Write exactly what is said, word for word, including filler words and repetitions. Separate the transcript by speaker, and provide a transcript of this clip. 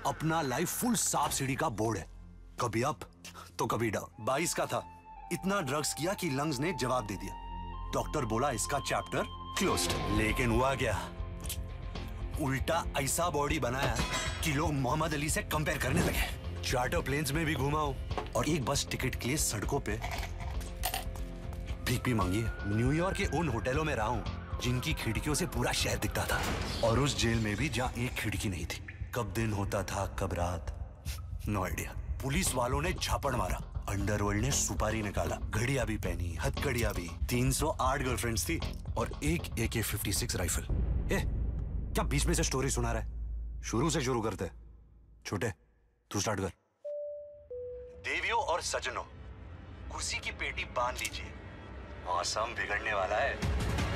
Speaker 1: अपना life full सांप सीढ़ी का बोर्ड है, कभी अप तो कभी डाउन। बाईस का था, इतना ड्रग्स किया कि लंग्स ने जवाब दे दिया। डॉक्टर बोला इसका चैप्टर क्लोज्ड। लेकिन हुआ क्या, उल्टा ऐसा बॉडी बनाया कि लोग मोहम्मद अली से कंपेयर करने लगे। चार्टर प्लेन्स में भी घुमा हूं और एक बस टिकट के लिए सड़कों पे भीख भी मांगी है। न्यूयॉर्क के उन होटलों में रहा हूं जिनकी खिड़कियों से पूरा शहर दिखता था, और उस जेल में भी जहां एक खिड़की नहीं थी। कब दिन होता था कब रात, नो आइडिया। पुलिस वालों ने झापड़ मारा, अंडरवर्ल्ड ने सुपारी निकाला, घड़ियां भी पहनी, हथकड़ियां भी। तीन सौ आठ गर्लफ्रेंड्स थी और एक ए के फिफ्टी सिक्स राइफल। ए, क्या बीच में से स्टोरी सुना रहा है? शुरू से शुरू करते। छोटे, तू स्टार्ट कर। देवियों और सजनों, कुर्सी की पेटी बांध लीजिए, मौसम बिगड़ने वाला है।